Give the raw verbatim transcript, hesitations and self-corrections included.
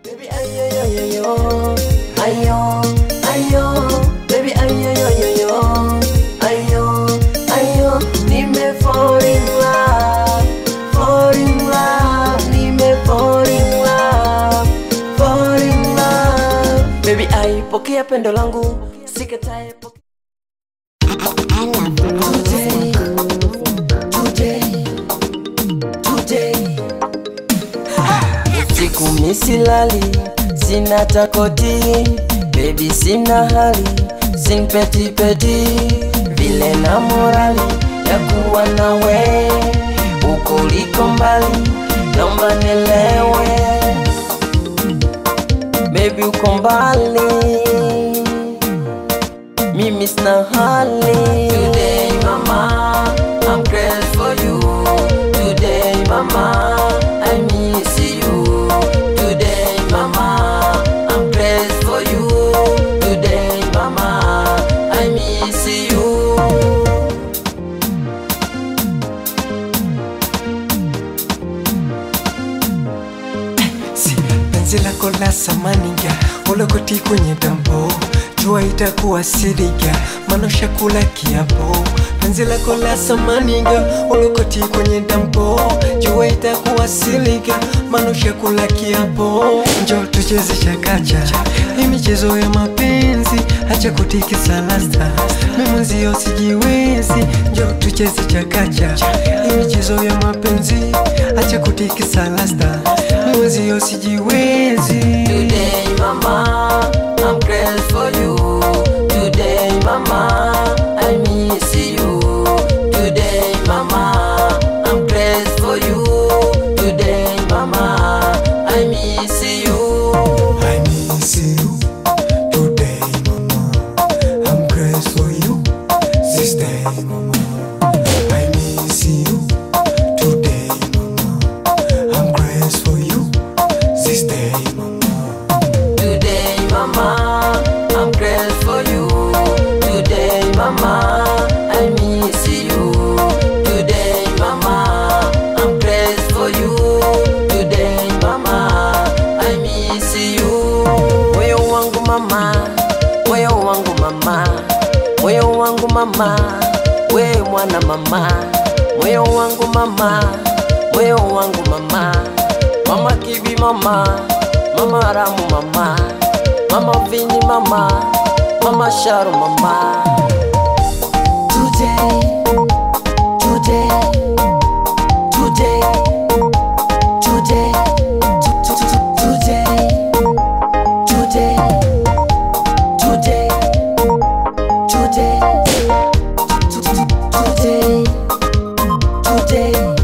Baby ayo yo yo yo, ayo ayo, baby ayo yo yo yo, ayo ayo, nime fall in love, fall in love, nime fall in love, fall in love. Baby ai pokea pendo langu, sikatae pokea. Today, today, today. Siku misilali, sina takoti, baby sina hali, sin peti peti, vile na morali ya kuwa nawe, uko liko mbali, naomba nielewe, baby uko mbali, mimi sina hali. Today mama, I'm crazy for you. Today mama, I miss you. Today mama, I'm crazy for you. Today mama, I miss you. Si penzi lako la samaniga, ulokoti kwenye dampo, jua itakuwa siriga, manosha kula kiapo. Penzi lako la samaniga, ulokoti kwenye dampo, jua itakuwa siriga, manosha kula kiapo. Njoo tucheze chakacha, hii michezo ya mapenzi, acha kutikisa lasta, mimi mwenzio sijiwezi. Njoo tucheze chakacha, hii michezo ya mapenzi, acha kutikisa lasta, mimi mwenzio sijiwezi. Today mama, I'm crazy for you. Today mama, I miss you. Today mama, I'm crazy for you. Today mama, I miss you. I miss you. Today mama, I'm crazy for you. This day mama, I miss you. Today mama, I'm crazy for you. This day mama. Today mama, I'm crazy for you. Today mama, I miss you. Today mama, I'm crazy for you. Today mama, I miss you. Moyo wangu mama, moyo wangu mama, moyo wangu mama, we mwana mama, moyo wangu mama, moyo wangu mama, mama kibi mama, mama ramu mama, mama vini mama, mama sharu mama. Today, today, today, today, today, today, today, today, today, today.